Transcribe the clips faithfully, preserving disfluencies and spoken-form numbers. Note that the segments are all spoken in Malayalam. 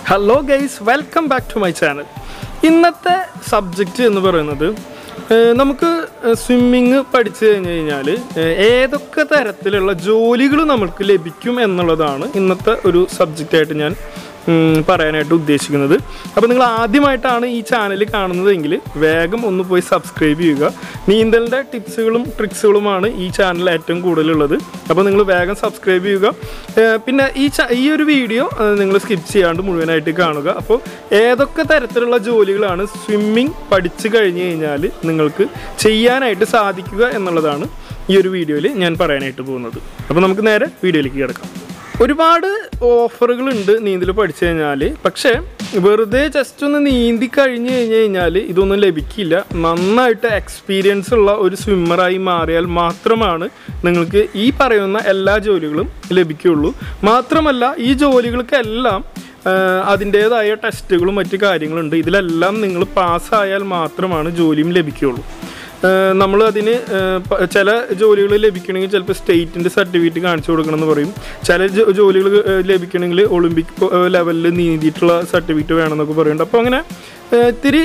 Hello guys, welcome back to my channel. ഇന്നത്തെ സബ്ജക്റ്റ് എന്ന് പറയുന്നത് നമുക്ക് സ്വിമ്മിങ് പഠിച്ചു കഴിഞ്ഞു കഴിഞ്ഞാൽ ഏതൊക്കെ തരത്തിലുള്ള ജോലികൾ നമുക്ക് ലഭിക്കും എന്നുള്ളതാണ് ഇന്നത്തെ ഒരു സബ്ജക്റ്റായിട്ട് ഞാൻ പറയാനായിട്ട് ഉദ്ദേശിക്കുന്നത്. അപ്പോൾ നിങ്ങൾ ആദ്യമായിട്ടാണ് ഈ ചാനൽ കാണുന്നതെങ്കിൽ വേഗം ഒന്ന് പോയി സബ്സ്ക്രൈബ് ചെയ്യുക. നീന്തലിൻ്റെ ടിപ്സുകളും ട്രിക്സുകളുമാണ് ഈ ചാനൽ ഏറ്റവും കൂടുതലുള്ളത്. അപ്പോൾ നിങ്ങൾ വേഗം സബ്സ്ക്രൈബ് ചെയ്യുക. പിന്നെ ഈ ഈ ഒരു വീഡിയോ നിങ്ങൾ സ്കിപ്പ് ചെയ്യാണ്ട് മുഴുവനായിട്ട് കാണുക. അപ്പോൾ ഏതൊക്കെ തരത്തിലുള്ള ജോലികളാണ് സ്വിമ്മിങ് പഠിച്ചു കഴിഞ്ഞ് കഴിഞ്ഞാൽ നിങ്ങൾക്ക് ചെയ്യാനായിട്ട് സാധിക്കുക എന്നുള്ളതാണ് ഈ ഒരു വീഡിയോയിൽ ഞാൻ പറയാനായിട്ട് പോകുന്നത്. അപ്പോൾ നമുക്ക് നേരെ വീഡിയോയിലേക്ക് കിടക്കാം. ഒരുപാട് ഓഫറുകളുണ്ട് നീന്തൽ പഠിച്ചു കഴിഞ്ഞാൽ. പക്ഷേ വെറുതെ ജസ്റ്റ് ഒന്ന് നീന്തി കഴിഞ്ഞ് കഴിഞ്ഞ് കഴിഞ്ഞാൽ ഇതൊന്നും ലഭിക്കില്ല. നന്നായിട്ട് എക്സ്പീരിയൻസ് ഉള്ള ഒരു സ്വിമ്മറായി മാറിയാൽ മാത്രമാണ് നിങ്ങൾക്ക് ഈ പറയുന്ന എല്ലാ ജോലികളും ലഭിക്കുകയുള്ളൂ. മാത്രമല്ല ഈ ജോലികൾക്കെല്ലാം അതിൻ്റേതായ ടെസ്റ്റുകളും മറ്റു കാര്യങ്ങളുണ്ട്. ഇതിലെല്ലാം നിങ്ങൾ പാസ്സായാൽ മാത്രമാണ് ജോലിയും ലഭിക്കുകയുള്ളൂ. നമ്മൾ അതിന് ചില ജോലികൾ ലഭിക്കണമെങ്കിൽ ചിലപ്പോൾ സ്റ്റേറ്റിൻ്റെ സർട്ടിഫിക്കറ്റ് കാണിച്ചു കൊടുക്കണമെന്ന് പറയും. ചില ജോലികൾ ലഭിക്കണമെങ്കിൽ ഒളിമ്പിക് ലെവലിൽ നീന്തിയിട്ടുള്ള സർട്ടിഫിക്കറ്റ് വേണമെന്നൊക്കെ പറയുന്നുണ്ട്. അപ്പോൾ അങ്ങനെ ഇത്തിരി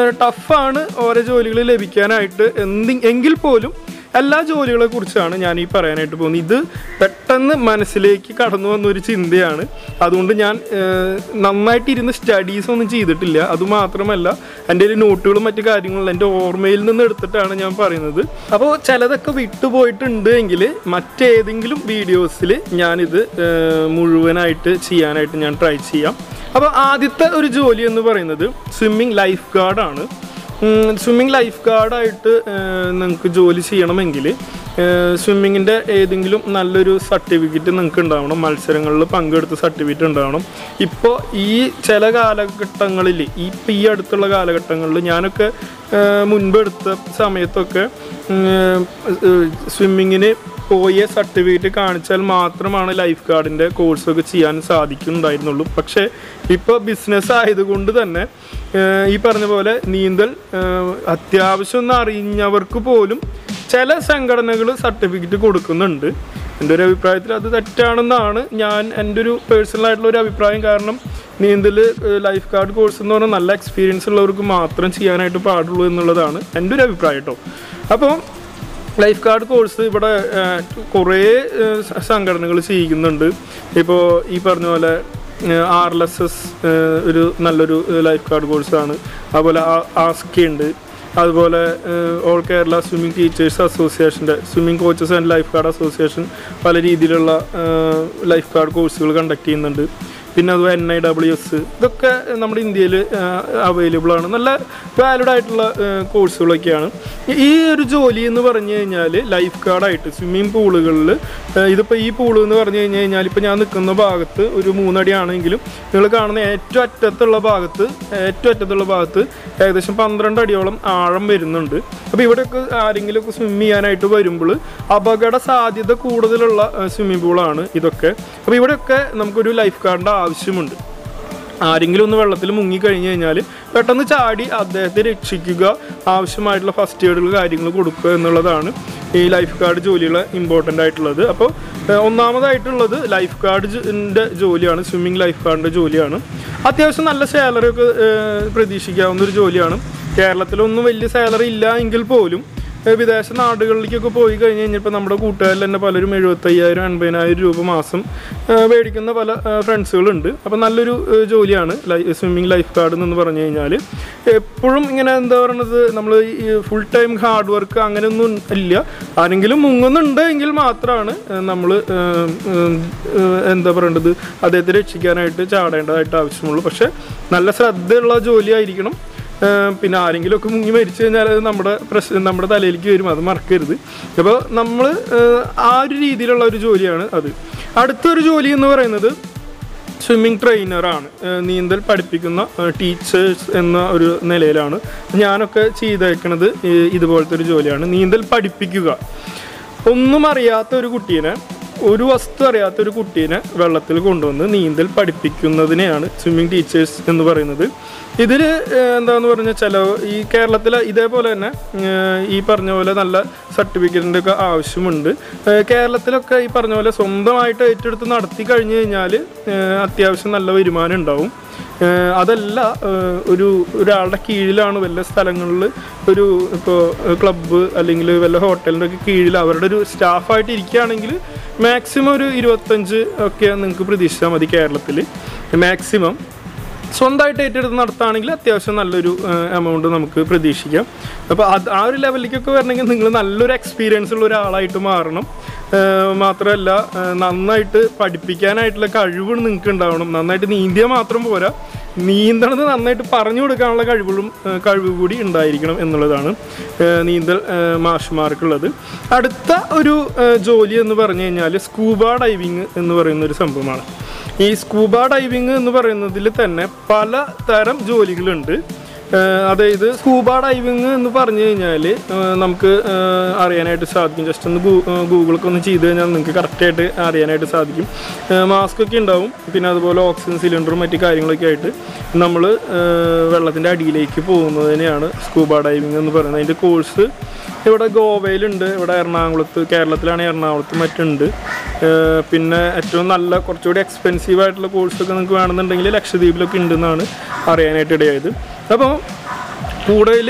ടഫാണ് ഓരോ ജോലികൾ ലഭിക്കാനായിട്ട്. എന്തി എങ്കിൽ പോലും എല്ലാ ജോലികളെ കുറിച്ചാണ് ഞാൻ ഈ പറയാനായിട്ട് പോകുന്നത്. ഇത് പെട്ടെന്ന് മനസ്സിലേക്ക് കടന്നു വന്നൊരു ചിന്തയാണ്. അതുകൊണ്ട് ഞാൻ നന്നായിട്ട് ഇരുന്ന് സ്റ്റഡീസൊന്നും ചെയ്തിട്ടില്ല. അതുമാത്രമല്ല എൻ്റെ ഒരു നോട്ടുകളും മറ്റു കാര്യങ്ങളും എൻ്റെ ഓർമ്മയിൽ നിന്ന് എടുത്തിട്ടാണ് ഞാൻ പറയുന്നത്. അപ്പോൾ ചിലതൊക്കെ വിട്ടുപോയിട്ടുണ്ട് എങ്കിൽ മറ്റേതെങ്കിലും വീഡിയോസിൽ ഞാനിത് മുഴുവനായിട്ട് ചെയ്യാനായിട്ട് ഞാൻ ട്രൈ ചെയ്യാം. അപ്പോൾ ആദ്യത്തെ ഒരു ജോലി എന്ന് പറയുന്നത് സ്വിമ്മിങ് ലൈഫ് ഗാർഡാണ്. സ്വിമ്മിങ് ലൈഫ് ഗാർഡായിട്ട് നിങ്ങൾക്ക് ജോലി ചെയ്യണമെങ്കിൽ സ്വിമ്മിങ്ങിൻ്റെ ഏതെങ്കിലും നല്ലൊരു സർട്ടിഫിക്കറ്റ് നിങ്ങൾക്ക് ഉണ്ടാവണം. മത്സരങ്ങളിൽ പങ്കെടുത്ത സർട്ടിഫിക്കറ്റ് ഉണ്ടാവണം. ഇപ്പോൾ ഈ ചില കാലഘട്ടങ്ങളിൽ ഇപ്പം ഈ അടുത്തുള്ള കാലഘട്ടങ്ങളിൽ ഞാനൊക്കെ മുൻപെടുത്ത സമയത്തൊക്കെ സ്വിമ്മിങ്ങിന് പോയ സർട്ടിഫിക്കറ്റ് കാണിച്ചാൽ മാത്രമാണ് ലൈഫ് ഗാർഡിൻ്റെ കോഴ്സൊക്കെ ചെയ്യാൻ സാധിക്കുന്നുണ്ടായിരുന്നുള്ളൂ. പക്ഷേ ഇപ്പോൾ ബിസിനസ് ആയതുകൊണ്ട് തന്നെ ഈ പറഞ്ഞ പോലെ നീന്തൽ അത്യാവശ്യം ഒന്ന് അറിഞ്ഞവർക്ക് പോലും ചില സംഘടനകൾ സർട്ടിഫിക്കറ്റ് കൊടുക്കുന്നുണ്ട്. എൻ്റെ ഒരു അഭിപ്രായത്തിൽ അത് തെറ്റാണെന്നാണ് ഞാൻ എൻ്റെ ഒരു പേഴ്സണലായിട്ടുള്ള ഒരു അഭിപ്രായം. കാരണം നീന്തൽ ലൈഫ് ഗാർഡ് കോഴ്സ് എന്ന് പറഞ്ഞാൽ നല്ല എക്സ്പീരിയൻസ് ഉള്ളവർക്ക് മാത്രം ചെയ്യാനായിട്ട് പാടുള്ളൂ എന്നുള്ളതാണ് എൻ്റെ ഒരു അഭിപ്രായം കേട്ടോ. അപ്പോൾ ലൈഫ് ഗാർഡ് കോഴ്സ് ഇവിടെ കുറേ സംഘടനകൾ ചെയ്യുന്നുണ്ട്. ഇപ്പോൾ ഈ പറഞ്ഞ പോലെ ആർ എൽ എസ് എസ് ഒരു നല്ലൊരു ലൈഫ് ഗാർഡ് കോഴ്സാണ്. അതുപോലെ ആസ്കി ഉണ്ട്. അതുപോലെ ഓൾ കേരള സ്വിമ്മിംഗ് ടീച്ചേഴ്സ് അസോസിയേഷൻ്റെ swimming coaches and life guard association പല രീതിയിലുള്ള ലൈഫ് ഗാർഡ് കോഴ്സുകൾ കണ്ടക്ട് ചെയ്യുന്നുണ്ട്. പിന്നെ അതുപോലെ എൻ ഐ ഡബ്ല്യു എസ് ഇതൊക്കെ നമ്മുടെ ഇന്ത്യയിൽ അവൈലബിൾ ആണ്. നല്ല വാലിഡ് ആയിട്ടുള്ള കോഴ്സുകളൊക്കെയാണ്. ഈ ഒരു ജോലി എന്ന് പറഞ്ഞു കഴിഞ്ഞാൽ ലൈഫ് ഗാർഡായിട്ട് സ്വിമ്മിംഗ് പൂളുകളിൽ ഇതിപ്പോൾ ഈ പൂള് എന്ന് പറഞ്ഞു കഴിഞ്ഞ് കഴിഞ്ഞാൽ ഇപ്പോൾ ഞാൻ നിൽക്കുന്ന ഭാഗത്ത് ഒരു മൂന്നടി ആണെങ്കിലും നിങ്ങൾ കാണുന്ന ഏറ്റവും അറ്റത്തുള്ള ഭാഗത്ത് ഏറ്റവും അറ്റത്തുള്ള ഭാഗത്ത് ഏകദേശം പന്ത്രണ്ട് അടിയോളം ആഴം വരുന്നുണ്ട്. അപ്പോൾ ഇവിടെയൊക്കെ ആരെങ്കിലുമൊക്കെ സ്വിമ്മ് ചെയ്യാനായിട്ട് വരുമ്പോൾ അപകട സാധ്യത കൂടുതലുള്ള സ്വിമ്മിംഗ് പൂളാണ് ഇതൊക്കെ. അപ്പോൾ ഇവിടെയൊക്കെ നമുക്കൊരു ലൈഫ് ഗാർഡിൻ്റെ ആവശ്യമുണ്ട്. ആരെങ്കിലും ഒന്ന് വെള്ളത്തിൽ മുങ്ങിക്കഴിഞ്ഞ് കഴിഞ്ഞാൽ പെട്ടെന്ന് ചാടി അദ്ദേഹത്തെ രക്ഷിക്കുക, ആവശ്യമായിട്ടുള്ള ഫസ്റ്റ് എയ്ഡുകൾ കാര്യങ്ങൾ കൊടുക്കുക എന്നുള്ളതാണ് ഈ ലൈഫ് ഗാർഡ് ജോലികൾ ഇമ്പോർട്ടൻ്റ് ആയിട്ടുള്ളത്. അപ്പോൾ ഒന്നാമതായിട്ടുള്ളത് ലൈഫ് ഗാർഡിൻ്റെ ജോലിയാണ്. സ്വിമ്മിങ് ലൈഫ് ഗാർഡിൻ്റെ ജോലിയാണ്. അത്യാവശ്യം നല്ല സാലറി ഒക്കെ പ്രതീക്ഷിക്കാവുന്നൊരു ജോലിയാണ്. കേരളത്തിലൊന്നും വലിയ സാലറി ഇല്ല എങ്കിൽ പോലും വിദേശ നാടുകളിലേക്കൊക്കെ പോയി കഴിഞ്ഞ് കഴിഞ്ഞപ്പോൾ നമ്മുടെ കൂട്ടുകാരിൽ തന്നെ പലരും എഴുപത്തയ്യായിരം എൺപതിനായിരം രൂപ മാസം മേടിക്കുന്ന പല ഫ്രണ്ട്സുകളുണ്ട്. അപ്പോൾ നല്ലൊരു ജോലിയാണ് ലൈ സ്വിമ്മിങ് ലൈഫ് ഗാർഡ് എന്ന് പറഞ്ഞു കഴിഞ്ഞാൽ. എപ്പോഴും ഇങ്ങനെ എന്താ പറയുന്നത് നമ്മൾ ഈ ഫുൾ ടൈം ഹാർഡ് വർക്ക് അങ്ങനെയൊന്നും ഇല്ല. ആരെങ്കിലും മുങ്ങുന്നുണ്ട് എങ്കിൽ മാത്രമാണ് നമ്മൾ എന്താ പറയേണ്ടത് അദ്ദേഹത്തെ രക്ഷിക്കാനായിട്ട് ചാടേണ്ടതായിട്ട് ആവശ്യമുള്ളൂ. പക്ഷേ നല്ല ശ്രദ്ധയുള്ള ജോലിയായിരിക്കണം. പിന്നെ ആരെങ്കിലുമൊക്കെ മുങ്ങി മരിച്ചു കഴിഞ്ഞാൽ അത് നമ്മുടെ പ്രശ്നം നമ്മുടെ തലയിലേക്ക് വരും. അത് മറക്കരുത്. അപ്പോൾ നമ്മൾ ആ ഒരു രീതിയിലുള്ള ഒരു ജോലിയാണ് അത്. അടുത്തൊരു ജോലി എന്ന് പറയുന്നത് സ്വിമ്മിംഗ് ട്രെയിനറാണ്. നീന്തൽ പഠിപ്പിക്കുന്ന ടീച്ചേഴ്സ് എന്ന ഒരു നിലയിലാണ് ഞാനൊക്കെ ചെയ്തേക്കുന്നത്. ഇതുപോലത്തെ ഒരു ജോലിയാണ് നീന്തൽ പഠിപ്പിക്കുക. ഒന്നും അറിയാത്ത ഒരു കുട്ടീനെ ഒരു വസ്തു അറിയാത്തൊരു കുട്ടീനെ വെള്ളത്തിൽ കൊണ്ടുവന്ന് നീന്തൽ പഠിപ്പിക്കുന്നതിനെയാണ് സ്വിമ്മിംഗ് ടീച്ചേഴ്സ് എന്ന് പറയുന്നത്. ഇതിൽ എന്താണെന്ന് പറഞ്ഞാൽ ചില ഈ കേരളത്തിൽ ഇതേപോലെ തന്നെ ഈ പറഞ്ഞ പോലെ നല്ല സർട്ടിഫിക്കറ്റിൻ്റെ ഒക്കെ ആവശ്യമുണ്ട്. കേരളത്തിലൊക്കെ ഈ പറഞ്ഞ പോലെ സ്വന്തമായിട്ട് ഏറ്റെടുത്ത് നടത്തി കഴിഞ്ഞ് കഴിഞ്ഞാൽ അത്യാവശ്യം നല്ല വരുമാനം ഉണ്ടാവും. അതല്ല ഒരു ഒരാളുടെ കീഴിലാണ് വല്ല സ്ഥലങ്ങളിൽ ഒരു ഇപ്പോൾ ക്ലബ്ബ് അല്ലെങ്കിൽ വല്ല ഹോട്ടലിൻ്റെ ഒക്കെ കീഴിൽ അവരുടെ ഒരു സ്റ്റാഫായിട്ട് ഇരിക്കുകയാണെങ്കിൽ മാക്സിമം ഒരു ഇരുപത്തഞ്ച് ഒക്കെ നിങ്ങൾക്ക് പ്രതീക്ഷിച്ചാൽ മതി കേരളത്തിൽ മാക്സിമം. സ്വന്തമായിട്ട് ഏറ്റെടുത്ത് നടത്തുകയാണെങ്കിൽ അത്യാവശ്യം നല്ലൊരു എമൗണ്ട് നമുക്ക് പ്രതീക്ഷിക്കാം. അപ്പോൾ അത് ആ ഒരു ലെവലിലേക്കൊക്കെ വരണമെങ്കിൽ നിങ്ങൾ നല്ലൊരു എക്സ്പീരിയൻസ് ഉള്ള ഒരാളായിട്ട് മാറണം. മാത്രമല്ല നന്നായിട്ട് പഠിപ്പിക്കാനായിട്ടുള്ള കഴിവ് നിങ്ങൾക്ക് ഉണ്ടാവണം. നന്നായിട്ട് നീന്തിയാൽ മാത്രം പോരാ, നീന്തണത് നന്നായിട്ട് പറഞ്ഞു കൊടുക്കാനുള്ള കഴിവുകളും കഴിവ് കൂടി ഉണ്ടായിരിക്കണം എന്നുള്ളതാണ് നീന്തൽ മാഷ്മാർക്കുള്ളത്. അടുത്ത ഒരു ജോലി എന്ന് പറഞ്ഞു കഴിഞ്ഞാൽ സ്കൂബ ഡൈവിങ് എന്ന് പറയുന്ന ഒരു സംഭവമാണ്. ഈ സ്കൂബ ഡൈവിങ് എന്ന് പറയുന്നതിൽ തന്നെ പല തരം ജോലികളുണ്ട്. അതായത് സ്കൂബ ഡൈവിങ് എന്ന് പറഞ്ഞു കഴിഞ്ഞാൽ നമുക്ക് അറിയാനായിട്ട് സാധിക്കും. ജസ്റ്റ് ഒന്ന് ഗൂഗിളൊക്കെ ഒന്ന് ചെയ്ത് കഴിഞ്ഞാൽ നിങ്ങൾക്ക് കറക്റ്റായിട്ട് അറിയാനായിട്ട് സാധിക്കും. മാസ്കൊക്കെ ഉണ്ടാവും, പിന്നെ അതുപോലെ ഓക്സിജൻ സിലിണ്ടറും മറ്റു കാര്യങ്ങളൊക്കെ ആയിട്ട് നമ്മൾ വെള്ളത്തിൻ്റെ അടിയിലേക്ക് പോകുന്നതിനെയാണ് സ്കൂബ ഡൈവിങ് എന്ന് പറയുന്നത്. അതിൻ്റെ കോഴ്സ് ഇവിടെ ഗോവയിലുണ്ട്, ഇവിടെ എറണാകുളത്ത്, കേരളത്തിലാണെങ്കിൽ എറണാകുളത്ത് മറ്റുണ്ട്. പിന്നെ ഏറ്റവും നല്ല കുറച്ചുകൂടി എക്സ്പെൻസീവ് ആയിട്ടുള്ള കോഴ്സൊക്കെ നിങ്ങൾക്ക് വേണമെന്നുണ്ടെങ്കിൽ ലക്ഷദ്വീപിലൊക്കെ ഉണ്ടെന്നാണ് അറിയാനായിട്ട് ഇടയായത്. അപ്പോൾ കൂടുതൽ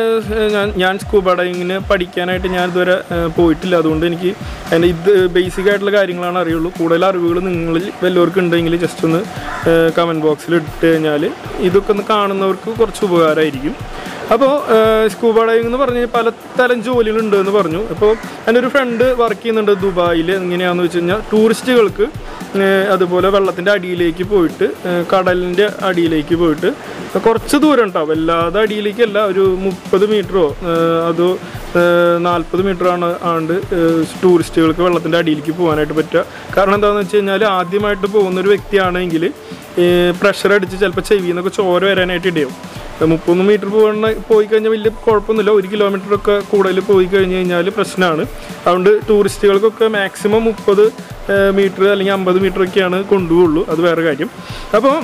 ഞാൻ ഞാൻ സ്കൂബ ഡൈവിങ്ങിന് പഠിക്കാനായിട്ട് ഞാൻ ഇതുവരെ പോയിട്ടില്ല. അതുകൊണ്ട് എനിക്ക് അതിൻ്റെ ഇത് ബേസിക് ആയിട്ടുള്ള കാര്യങ്ങളാണ് അറിയുള്ളൂ. കൂടുതൽ അറിവുകൾ നിങ്ങളിൽ വല്ലവർക്കും ഉണ്ടെങ്കിൽ ജസ്റ്റ് ഒന്ന് കമൻറ്റ് ബോക്സിൽ ഇട്ട് കഴിഞ്ഞാൽ ഇതൊക്കെ ഒന്ന് കാണുന്നവർക്ക് കുറച്ച് ഉപകാരമായിരിക്കും. അപ്പോൾ സ്കൂബ ഡൈവിംഗ് എന്ന് പറഞ്ഞ് പലതരം ജോലികളുണ്ട് എന്ന് പറഞ്ഞു. അപ്പോൾ എൻ്റെ ഒരു ഫ്രണ്ട് വർക്ക് ചെയ്യുന്നുണ്ട് ദുബായിൽ. എങ്ങനെയാണെന്ന് വെച്ച് കഴിഞ്ഞാൽ ടൂറിസ്റ്റുകൾക്ക് അതുപോലെ വെള്ളത്തിൻ്റെ അടിയിലേക്ക് പോയിട്ട് കടലിൻ്റെ അടിയിലേക്ക് പോയിട്ട് കുറച്ച് ദൂരം ഉണ്ടാവും, വല്ലാതെ അടിയിലേക്കല്ല, ഒരു മുപ്പത് മീറ്ററോ അതോ നാൽപ്പത് മീറ്ററാണ് ആണ്ട് ടൂറിസ്റ്റുകൾക്ക് വെള്ളത്തിൻ്റെ അടിയിലേക്ക് പോകാനായിട്ട് പറ്റുക. കാരണം എന്താണെന്ന് വെച്ച് കഴിഞ്ഞാൽ ആദ്യമായിട്ട് പോകുന്നൊരു വ്യക്തിയാണെങ്കിൽ പ്രഷർ അടിച്ച് ചിലപ്പോൾ ചെവിയിൽ നിന്നൊക്കെ ചോര വരാനായിട്ട് ഇടയും. മുപ്പത് മീറ്റർ പോകണ പോയി കഴിഞ്ഞാൽ വലിയ കുഴപ്പമൊന്നുമില്ല. ഒരു കിലോമീറ്ററൊക്കെ കൂടുതൽ പോയി കഴിഞ്ഞ് കഴിഞ്ഞാൽ പ്രശ്നമാണ്. അതുകൊണ്ട് ടൂറിസ്റ്റുകൾക്കൊക്കെ മാക്സിമം മുപ്പത് മീറ്റർ അല്ലെങ്കിൽ അമ്പത് മീറ്ററൊക്കെയാണ് കൊണ്ടുപോകുള്ളൂ. അത് വേറെ കാര്യം. അപ്പോൾ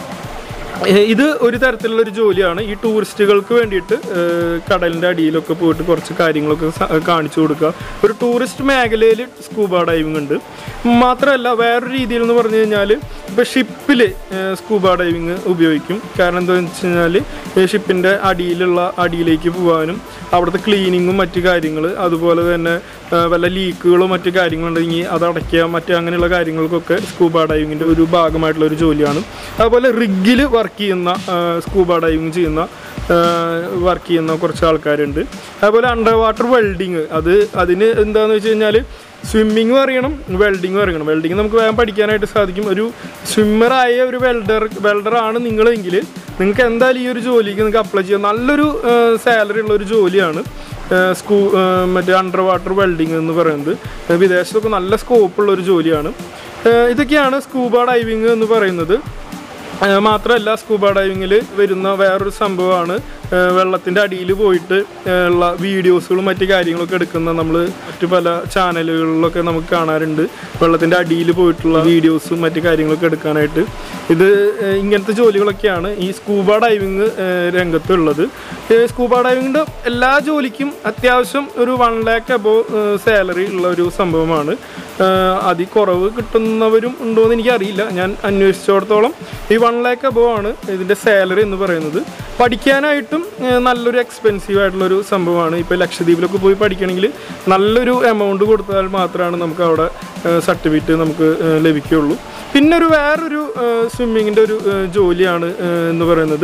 ഇത് ഒരു തരത്തിലുള്ളൊരു ജോലിയാണ്. ഈ ടൂറിസ്റ്റുകൾക്ക് വേണ്ടിയിട്ട് കടലിൻ്റെ അടിയിലൊക്കെ പോയിട്ട് കുറച്ച് കാര്യങ്ങളൊക്കെ കാണിച്ചു കൊടുക്കുക. ഒരു ടൂറിസ്റ്റ് മേഖലയിൽ സ്കൂബ ഡൈവിംഗ് ഉണ്ട്. മാത്രമല്ല വേറൊരു രീതിയിൽ എന്ന് പറഞ്ഞു കഴിഞ്ഞാൽ ഇപ്പോൾ ഷിപ്പിൽ സ്കൂബ ഡൈവിങ് ഉപയോഗിക്കും. കാരണം എന്താണെന്ന് വെച്ച് കഴിഞ്ഞാൽ ഷിപ്പിൻ്റെ അടിയിലുള്ള അടിയിലേക്ക് പോകാനും അവിടുത്തെ ക്ലീനിങ്ങും മറ്റു കാര്യങ്ങൾ, അതുപോലെ തന്നെ വല്ല ലീക്കുകളോ മറ്റു കാര്യങ്ങളുണ്ടെങ്കിൽ അത് അടയ്ക്കുക, മറ്റു അങ്ങനെയുള്ള കാര്യങ്ങൾക്കൊക്കെ സ്കൂബ ഡൈവിങ്ങിൻ്റെ ഒരു ഭാഗമായിട്ടുള്ള ഒരു ജോലിയാണ്. അതുപോലെ റിഗിൽ വർക്ക് ചെയ്യുന്ന സ്കൂബ ഡൈവിങ് ചെയ്യുന്ന വർക്ക് ചെയ്യുന്ന കുറച്ച് ആൾക്കാരുണ്ട്. അതുപോലെ അണ്ടർ വാട്ടർ വെൽഡിങ്, അത് അതിന് എന്താണെന്ന് വെച്ച് കഴിഞ്ഞാൽ സ്വിമ്മിങ്ങും അറിയണം, വെൽഡിങ്ങും അറിയണം. വെൽഡിങ് നമുക്ക് വേഗം പഠിക്കാനായിട്ട് സാധിക്കും. ഒരു സ്വിമ്മറായ ഒരു വെൽഡർ വെൽഡറാണ് നിങ്ങളെങ്കിൽ നിങ്ങൾക്ക് എന്തായാലും ഈ ഒരു ജോലിക്ക് നിങ്ങൾക്ക് അപ്ലൈ ചെയ്യാം. നല്ലൊരു സാലറി ഉള്ളൊരു ജോലിയാണ് സ്കൂ മറ്റേ അണ്ടർ വാട്ടർ വെൽഡിങ് എന്ന് പറയുന്നത്. വിദേശത്തൊക്കെ നല്ല സ്കോപ്പുള്ളൊരു ജോലിയാണ്. ഇതൊക്കെയാണ് സ്കൂബ ഡൈവിങ് എന്ന് പറയുന്നത്. മാത്രമല്ല സ്കൂബ ഡൈവിങ്ങിൽ വരുന്ന വേറൊരു സംഭവമാണ് വെള്ളത്തിൻ്റെ അടിയിൽ പോയിട്ട് ഉള്ള വീഡിയോസുകളും മറ്റു കാര്യങ്ങളൊക്കെ എടുക്കുന്ന നമ്മൾ മറ്റു പല ചാനലുകളിലൊക്കെ നമുക്ക് കാണാറുണ്ട്. വെള്ളത്തിൻ്റെ അടിയിൽ പോയിട്ടുള്ള വീഡിയോസും മറ്റു കാര്യങ്ങളൊക്കെ എടുക്കാനായിട്ട് ഇത് ഇങ്ങനത്തെ ജോലികളൊക്കെയാണ് ഈ സ്കൂബ ഡൈവിങ് രംഗത്തുള്ളത്. സ്കൂബ ഡൈവിങ്ങിൻ്റെ എല്ലാ ജോലിക്കും അത്യാവശ്യം ഒരു വൺ ലാക്ക് അബോവ് സാലറി ഉള്ള ഒരു സംഭവമാണ്. അതിൽ കുറവ് കിട്ടുന്നവരും ഉണ്ടോ എന്ന് എനിക്കറിയില്ല. ഞാൻ അന്വേഷിച്ചിടത്തോളം ഈ വൺ ലാക്ക് അബോവ് ആണ് ഇതിൻ്റെ സാലറി എന്ന് പറയുന്നത്. പഠിക്കാനായിട്ടും നല്ലൊരു എക്സ്പെൻസീവ് ആയിട്ടുള്ളൊരു സംഭവമാണ്. ഇപ്പോൾ ലക്ഷദ്വീപിലൊക്കെ പോയി പഠിക്കണമെങ്കിൽ നല്ലൊരു എമൗണ്ട് കൊടുത്താൽ മാത്രമാണ് നമുക്ക് അവിടെ സർട്ടിഫിക്കറ്റ് നമുക്ക് ലഭിക്കുകയുള്ളൂ. പിന്നെ ഒരു വേറൊരു സ്വിമ്മിങ്ങിൻ്റെ ഒരു ജോലിയാണ് എന്ന് പറയുന്നത്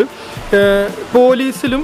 പോലീസിലും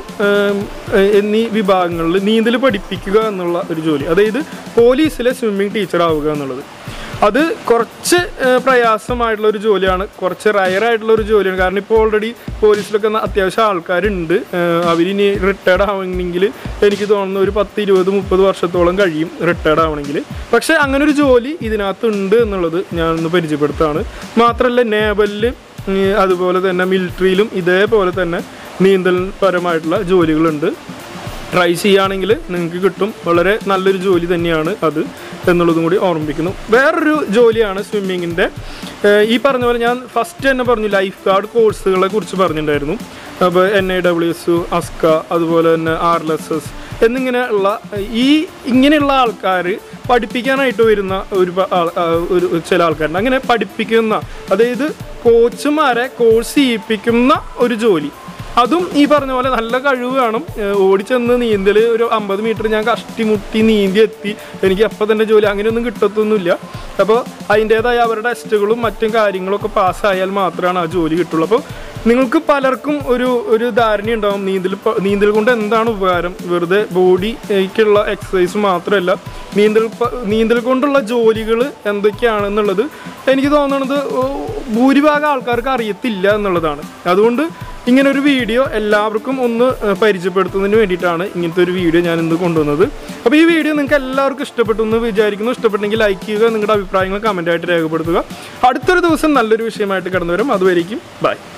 എന്നീ വിഭാഗങ്ങളിൽ നീന്തൽ പഠിപ്പിക്കുക എന്നുള്ള ഒരു ജോലി. അതായത് പോലീസിലെ സ്വിമ്മിങ് ടീച്ചർ ആവുക എന്നുള്ളത് അത് കുറച്ച് പ്രയാസമായിട്ടുള്ള ഒരു ജോലിയാണ്, കുറച്ച് റയറായിട്ടുള്ള ഒരു ജോലിയാണ്. കാരണം ഇപ്പോൾ ഓൾറെഡി പോലീസിലൊക്കെ അത്യാവശ്യം ആൾക്കാരുണ്ട്. അവരിനി റിട്ടയർഡ് ആവണമെങ്കിൽ എനിക്ക് തോന്നുന്നു ഒരു പത്ത് ഇരുപത് മുപ്പത് വർഷത്തോളം കഴിയും റിട്ടയർഡ് ആവണമെങ്കിൽ. പക്ഷേ അങ്ങനെ ഒരു ജോലി ഇതിനകത്തുണ്ട് എന്നുള്ളത് ഞാനൊന്ന് പരിചയപ്പെടുത്താണ്. മാത്രമല്ല നേവലിൽ അതുപോലെ തന്നെ മിലിറ്ററിയിലും ഇതേപോലെ തന്നെ നീന്തൽപരമായിട്ടുള്ള ജോലികളുണ്ട്. ട്രൈ ചെയ്യുകയാണെങ്കിൽ നിങ്ങൾക്ക് കിട്ടും. വളരെ നല്ലൊരു ജോലി തന്നെയാണ് അത് എന്നുള്ളതും കൂടി ഓർമ്മിപ്പിക്കുന്നു. വേറൊരു ജോലിയാണ് സ്വിമ്മിങ്ങിൻ്റെ ഈ പറഞ്ഞ പോലെ ഞാൻ ഫസ്റ്റ് തന്നെ പറഞ്ഞു ലൈഫ് ഗാർഡ് കോഴ്സുകളെ കുറിച്ച് പറഞ്ഞിട്ടുണ്ടായിരുന്നു. അപ്പോൾ എൻ ഐ ഡബ്ല്യു എസ്, അസ്ക, അതുപോലെ തന്നെ ആർ എൽ എസ് എസ് എന്നിങ്ങനെയുള്ള ഈ ഇങ്ങനെയുള്ള ആൾക്കാർ പഠിപ്പിക്കാനായിട്ട് വരുന്ന ഒരു ഒരു ചില ആൾക്കാരുണ്ട്. അങ്ങനെ പഠിപ്പിക്കുന്ന, അതായത് കോച്ചുമാരെ കോഴ്സ് ചെയ്യിപ്പിക്കുന്ന ഒരു ജോലി, അതും ഈ പറഞ്ഞ പോലെ നല്ല കഴിവ് വേണം. ഓടിച്ചെന്ന് നീന്തൽ ഒരു അമ്പത് മീറ്റർ ഞാൻ കഷ്ടിമുട്ടി നീന്തി എത്തി, എനിക്ക് അപ്പം തന്നെ ജോലി അങ്ങനെയൊന്നും കിട്ടത്തൊന്നുമില്ല. അപ്പോൾ അതിൻ്റേതായ അവരുടെ ടെസ്റ്റുകളും മറ്റും കാര്യങ്ങളൊക്കെ പാസ്സായാൽ മാത്രമാണ് ആ ജോലി കിട്ടുള്ളൂ. അപ്പോൾ നിങ്ങൾക്ക് പലർക്കും ഒരു ഒരു ധാരണയുണ്ടാവും നീന്തൽ നീന്തൽ കൊണ്ട് എന്താണ് ഉപകാരം. വെറുതെ ബോഡിക്കുള്ള എക്സസൈസ് മാത്രമല്ല, നീന്തൽ നീന്തൽ കൊണ്ടുള്ള ജോലികൾ എന്തൊക്കെയാണെന്നുള്ളത് എനിക്ക് തോന്നുന്നത് ഭൂരിഭാഗം ആൾക്കാർക്ക് അറിയത്തില്ല എന്നുള്ളതാണ്. അതുകൊണ്ട് ഇങ്ങനൊരു വീഡിയോ എല്ലാവർക്കും ഒന്ന് പരിചയപ്പെടുത്തുന്നതിന് വേണ്ടിയിട്ടാണ് ഇങ്ങനത്തെ ഒരു വീഡിയോ ഞാൻ ഇന്ന് കൊണ്ടുവന്നത്. അപ്പോൾ ഈ വീഡിയോ നിങ്ങൾക്ക് എല്ലാവർക്കും ഇഷ്ടപ്പെട്ടു എന്ന് വിചാരിക്കുന്നു. ഇഷ്ടപ്പെട്ടെങ്കിൽ ലൈക്ക് ചെയ്യുക, നിങ്ങളുടെ അഭിപ്രായങ്ങൾ കമൻറ്റായിട്ട് രേഖപ്പെടുത്തുക. അടുത്തൊരു ദിവസം നല്ലൊരു വിഷയമായിട്ട് കടന്നു വരും. അതുവരേക്കും ബൈ.